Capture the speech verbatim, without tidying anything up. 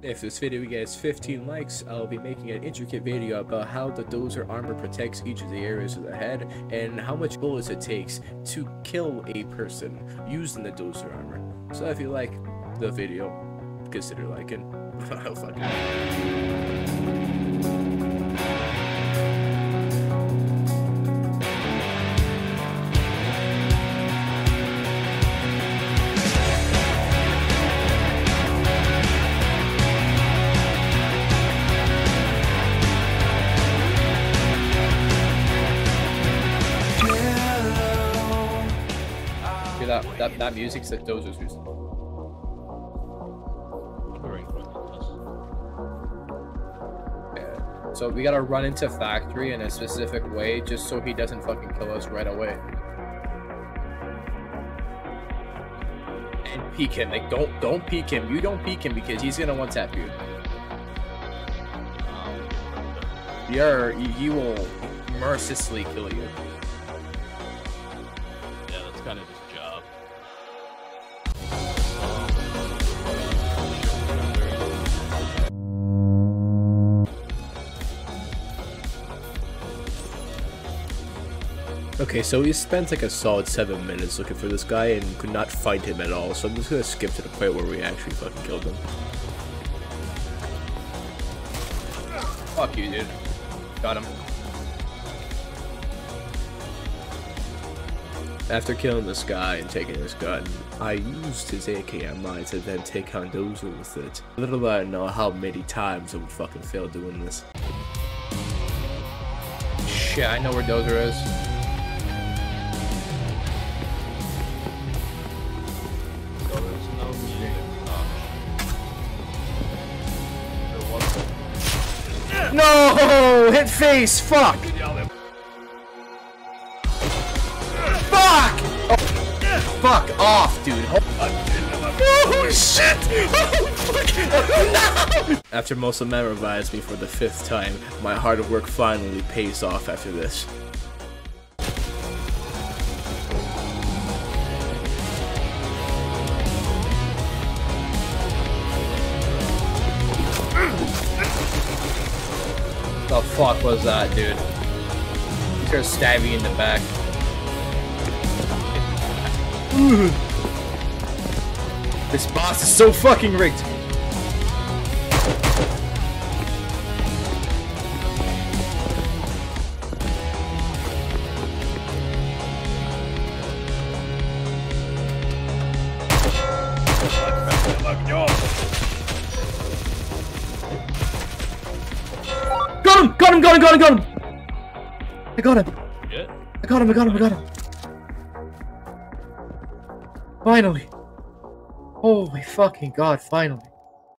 If this video gets fifteen likes, I'll be making an intricate video about how the Dozer armor protects each of the areas of the head and how much bullets it takes to kill a person using the Dozer armor. So if you like the video, consider liking. Oh, fuck it. That, that, that music's like Dozer's music. Yeah. So we gotta run into factory in a specific way just so he doesn't fucking kill us right away. And peek him. Like don't don't peek him. You don't peek him because he's gonna one tap you. You're, he will mercilessly kill you. Yeah, that's kind of his job. Okay, so we spent like a solid seven minutes looking for this guy and could not find him at all, so I'm just gonna skip to the point where we actually fucking killed him. Fuck you, dude. Got him. After killing this guy and taking his gun, I used his A K M I to then take on Dozer with it. Little did I know how many times I would fucking fail doing this. Shit, I know where Dozer is. No! Hit face! Fuck! Fuck! Oh, fuck off, dude. Oh shit! Oh, fuck. No! After most of them revised me for the fifth time, my hard work finally pays off after this. The fuck was that, dude? He's gonna stab you in the back. This boss is so fucking rigged. Got him! Got him! Got him! Got him! Got him! I got him! Yeah. I got him! I got him! I got him! Finally! Holy fucking god! Finally!